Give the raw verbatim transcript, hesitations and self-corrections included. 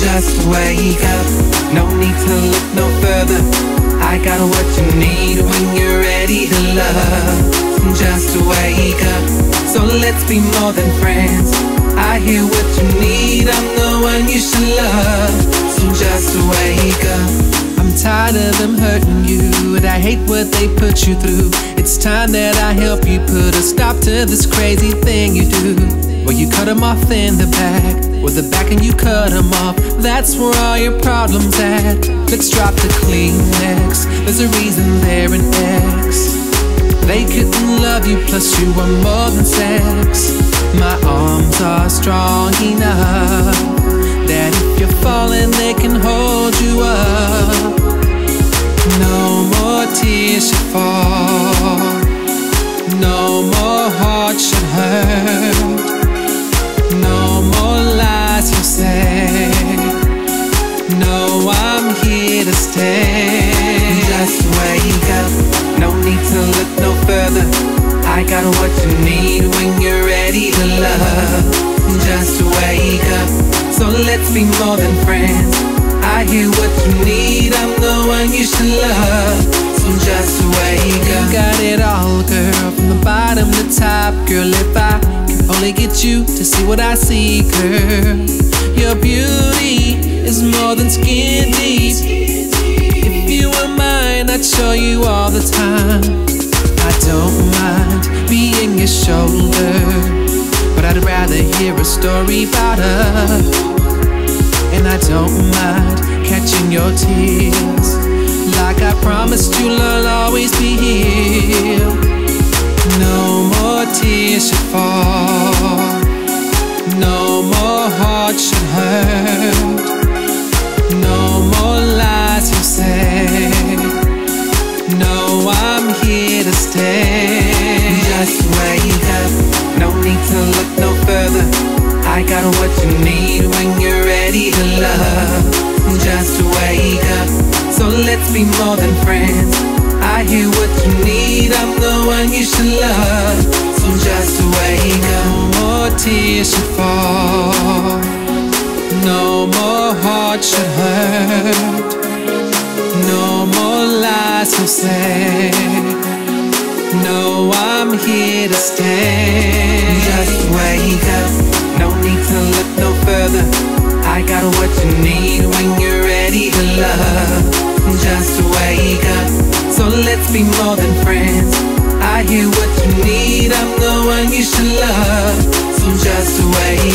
just wake up. No need to look no further. I got what you need when you're ready to love. Just wake up. So let's be more than friends. I hear what you need, I'm the one you should love. So just wake up. I'm tired of them hurting you, and I hate what they put you through. It's time that I help you put a stop to this crazy thing you do. Well, you cut them off in the back, or the back and you cut them off. That's where all your problems at. Let's drop the Kleenex, there's a reason they're an ex. They couldn't love you, plus you were more than sex. My arms are strong enough that if you're falling, they can hold you up. No more tears should fall, no more heart should hurt, no more lies you say. No, I'm here to stay. Just wake up, no need to look no further. I got what you need when you're ready to love. Just wake up, so let's be more than friends. I hear what you need, I'm the one you should love. So just wake up. You got it all, girl, from the bottom to top. Girl, if I can only get you to see what I see, girl. Your beauty is more than skin deep. If you were mine, I'd show you all the time. I don't mind being your shoulder, but I'd rather hear a story about her. And I don't mind catching your tears, like I promised you, I'll always be here. No more tears should fall, no more heart should hurt, no more lies you say. No, I'm here to stay. Just wake up, no need to look no further. I got what you need when you're ready to love. Just wake up, so let's be more than friends. I hear what you need, I'm the one you should love. So just wake up. No more tears should fall, no more heart should hurt, no more lies to say. No, I'm here to stay. Just wake up, no need to look no further. I got what you need when you're ready to love. Just wake up, so let's be more than friends. I hear what you need, I'm the one you should love. So just wake